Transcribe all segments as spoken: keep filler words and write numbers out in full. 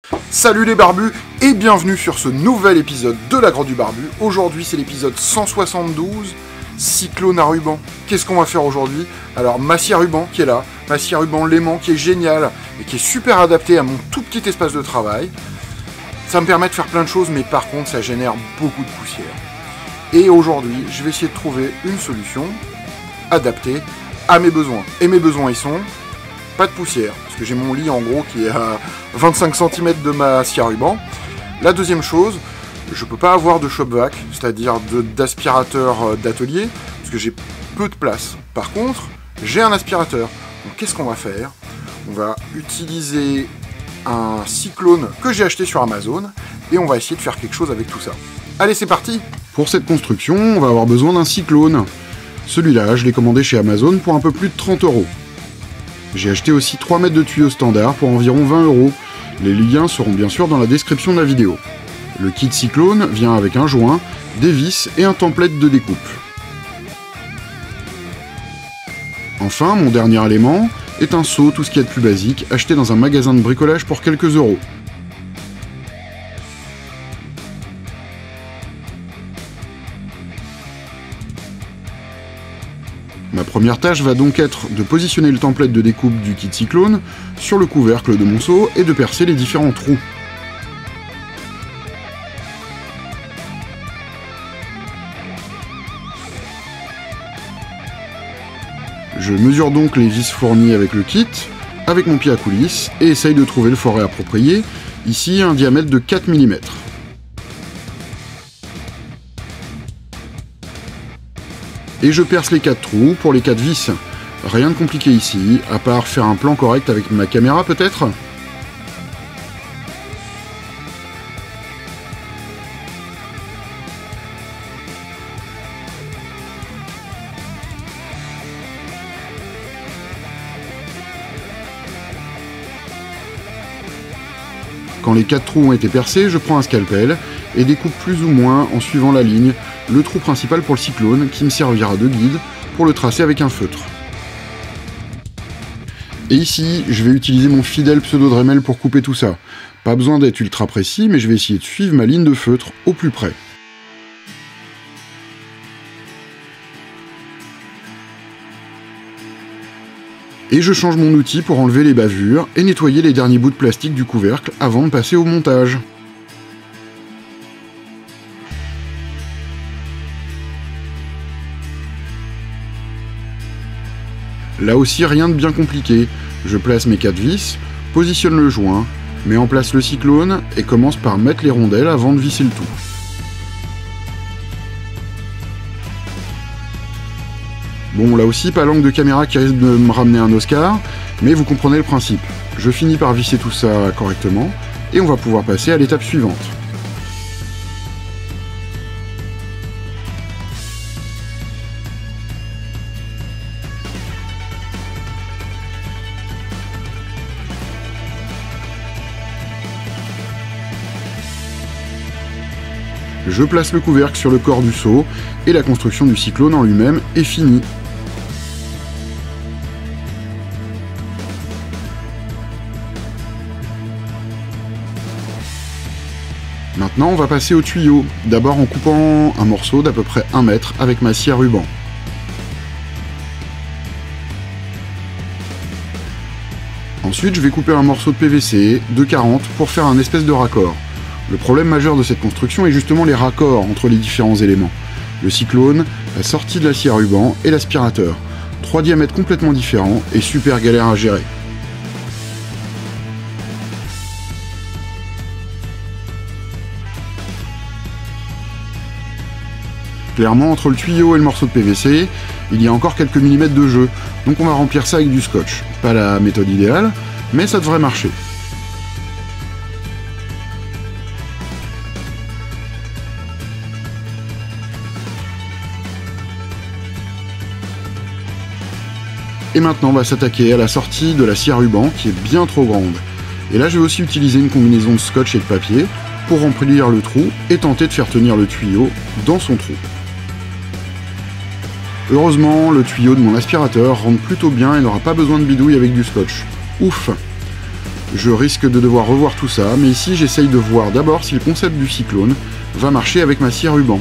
Salut les barbus et bienvenue sur ce nouvel épisode de la Grotte du Barbu. Aujourd'hui c'est l'épisode cent soixante-douze, Cyclone à ruban. Qu'est-ce qu'on va faire aujourd'hui? Alors ma scie à ruban qui est là, ma scie à ruban Léman qui est géniale et qui est super adaptée à mon tout petit espace de travail. Ça me permet de faire plein de choses mais par contre ça génère beaucoup de poussière. Et aujourd'hui je vais essayer de trouver une solution adaptée à mes besoins. Et mes besoins ils sont pas de poussière, parce que j'ai mon lit en gros qui est à vingt-cinq centimètres de ma scie à ruban. La deuxième chose, je peux pas avoir de shop-vac, c'est-à-dire d'aspirateur d'atelier, parce que j'ai peu de place. Par contre, j'ai un aspirateur. Donc qu'est-ce qu'on va faire? On va utiliser un cyclone que j'ai acheté sur Amazon, et on va essayer de faire quelque chose avec tout ça. Allez, c'est parti! Pour cette construction, on va avoir besoin d'un cyclone. Celui-là, je l'ai commandé chez Amazon pour un peu plus de trente euros. J'ai acheté aussi trois mètres de tuyaux standard pour environ vingt euros. Les liens seront bien sûr dans la description de la vidéo. Le kit cyclone vient avec un joint, des vis et un template de découpe. Enfin, mon dernier élément est un seau, tout ce qui est de plus basique, acheté dans un magasin de bricolage pour quelques euros. Ma première tâche va donc être de positionner le template de découpe du kit cyclone sur le couvercle de mon seau et de percer les différents trous. Je mesure donc les vis fournies avec le kit, avec mon pied à coulisse, et essaye de trouver le forêt approprié, ici un diamètre de quatre millimètres. Et je perce les quatre trous pour les quatre vis. Rien de compliqué ici, à part faire un plan correct avec ma caméra peut-être. Quand les quatre trous ont été percés, je prends un scalpel et découpe plus ou moins en suivant la ligne le trou principal pour le cyclone qui me servira de guide pour le tracer avec un feutre. Et ici, je vais utiliser mon fidèle pseudo Dremel pour couper tout ça. Pas besoin d'être ultra précis, mais je vais essayer de suivre ma ligne de feutre au plus près. Et je change mon outil pour enlever les bavures et nettoyer les derniers bouts de plastique du couvercle avant de passer au montage. Là aussi, rien de bien compliqué. Je place mes quatre vis, positionne le joint, mets en place le cyclone et commence par mettre les rondelles avant de visser le tout. Bon, là aussi, pas l'angle de caméra qui risque de me ramener un Oscar, mais vous comprenez le principe. Je finis par visser tout ça correctement, et on va pouvoir passer à l'étape suivante. Je place le couvercle sur le corps du seau, et la construction du cyclone en lui-même est finie. Maintenant, on va passer au tuyau, d'abord en coupant un morceau d'à peu près un mètre avec ma scie à ruban. Ensuite, je vais couper un morceau de P V C de quarante pour faire un espèce de raccord. Le problème majeur de cette construction est justement les raccords entre les différents éléments. Le cyclone, la sortie de la scie à ruban et l'aspirateur. Trois diamètres complètement différents et super galère à gérer. Clairement, entre le tuyau et le morceau de P V C, il y a encore quelques millimètres de jeu, donc on va remplir ça avec du scotch. Pas la méthode idéale, mais ça devrait marcher. Et maintenant on va s'attaquer à la sortie de la scie à ruban qui est bien trop grande. Et là je vais aussi utiliser une combinaison de scotch et de papier pour remplir le trou et tenter de faire tenir le tuyau dans son trou. Heureusement, le tuyau de mon aspirateur rentre plutôt bien et n'aura pas besoin de bidouille avec du scotch. Ouf! Je risque de devoir revoir tout ça, mais ici j'essaye de voir d'abord si le concept du cyclone va marcher avec ma scie à ruban.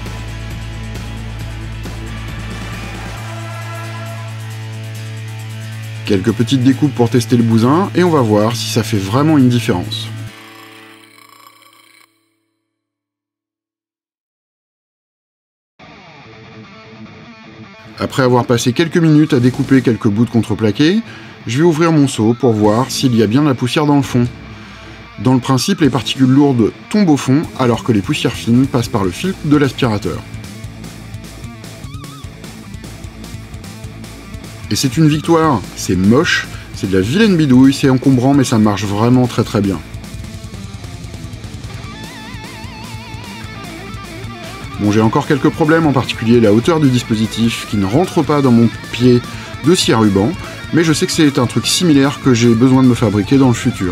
Quelques petites découpes pour tester le bousin, et on va voir si ça fait vraiment une différence. Après avoir passé quelques minutes à découper quelques bouts de contreplaqué, je vais ouvrir mon seau pour voir s'il y a bien de la poussière dans le fond. Dans le principe, les particules lourdes tombent au fond, alors que les poussières fines passent par le filtre de l'aspirateur. Et c'est une victoire, c'est moche, c'est de la vilaine bidouille, c'est encombrant, mais ça marche vraiment très très bien. Bon, j'ai encore quelques problèmes, en particulier la hauteur du dispositif qui ne rentre pas dans mon pied de scie à ruban, mais je sais que c'est un truc similaire que j'ai besoin de me fabriquer dans le futur.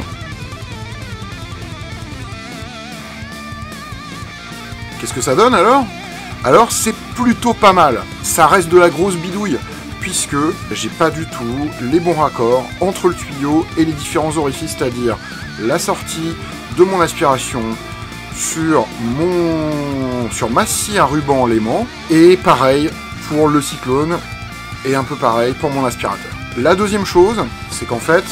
Qu'est-ce que ça donne alors? Alors c'est plutôt pas mal, ça reste de la grosse bidouille, puisque j'ai pas du tout les bons raccords entre le tuyau et les différents orifices, c'est-à-dire la sortie de mon aspiration sur, mon... sur ma scie à ruban en l'aimant, et pareil pour le cyclone, et un peu pareil pour mon aspirateur. La deuxième chose, c'est qu'en fait,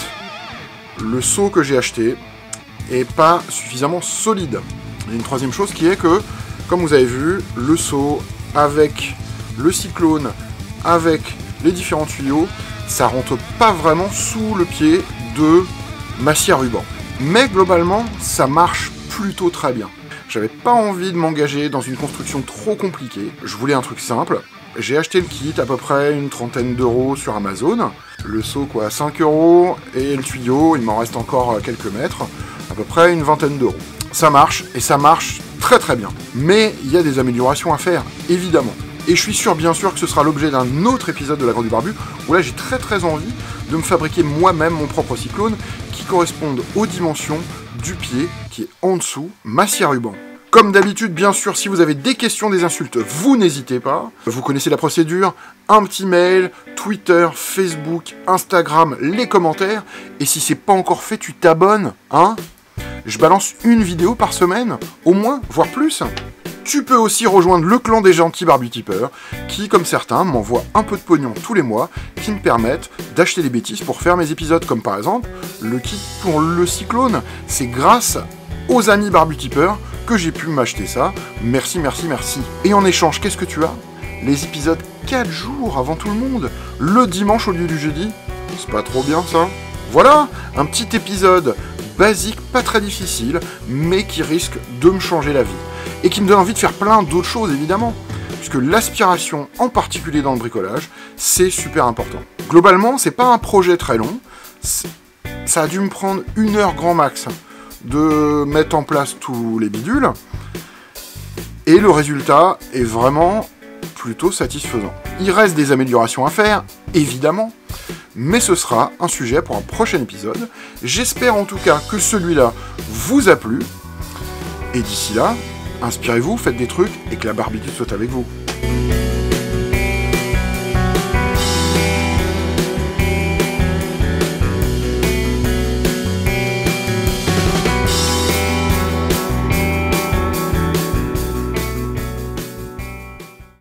le seau que j'ai acheté est pas suffisamment solide. Il y a une troisième chose qui est que, comme vous avez vu, le seau avec le cyclone, avec les différents tuyaux, ça rentre pas vraiment sous le pied de ma scie à ruban. Mais globalement, ça marche plutôt très bien. J'avais pas envie de m'engager dans une construction trop compliquée, je voulais un truc simple. J'ai acheté le kit à peu près une trentaine d'euros sur Amazon. Le seau quoi, cinq euros, et le tuyau, il m'en reste encore quelques mètres, à peu près une vingtaine d'euros. Ça marche, et ça marche très très bien. Mais il y a des améliorations à faire, évidemment. Et je suis sûr, bien sûr, que ce sera l'objet d'un autre épisode de La Grotte du Barbu, où là j'ai très très envie de me fabriquer moi-même mon propre cyclone, qui corresponde aux dimensions du pied, qui est en dessous, ma scie à ruban. Comme d'habitude, bien sûr, si vous avez des questions, des insultes, vous n'hésitez pas. Vous connaissez la procédure, un petit mail, Twitter, Facebook, Instagram, les commentaires. Et si c'est pas encore fait, tu t'abonnes, hein? Je balance une vidéo par semaine, au moins, voire plus. Tu peux aussi rejoindre le clan des gentils barbutipeurs, qui, comme certains, m'envoient un peu de pognon tous les mois, qui me permettent d'acheter des bêtises pour faire mes épisodes, comme par exemple, le kit pour le cyclone. C'est grâce aux amis barbutipeurs que j'ai pu m'acheter ça. Merci, merci, merci. Et en échange, qu'est-ce que tu as? Les épisodes quatre jours avant tout le monde, le dimanche au lieu du jeudi. C'est pas trop bien ça? Voilà, un petit épisode basique, pas très difficile, mais qui risque de me changer la vie. Et qui me donne envie de faire plein d'autres choses, évidemment. Puisque l'aspiration, en particulier dans le bricolage, c'est super important. Globalement, c'est pas un projet très long. Ça a dû me prendre une heure grand max de mettre en place tous les bidules. Et le résultat est vraiment plutôt satisfaisant. Il reste des améliorations à faire, évidemment. Mais ce sera un sujet pour un prochain épisode. J'espère en tout cas que celui-là vous a plu. Et d'ici là, inspirez-vous, faites des trucs et que la barbitude soit avec vous.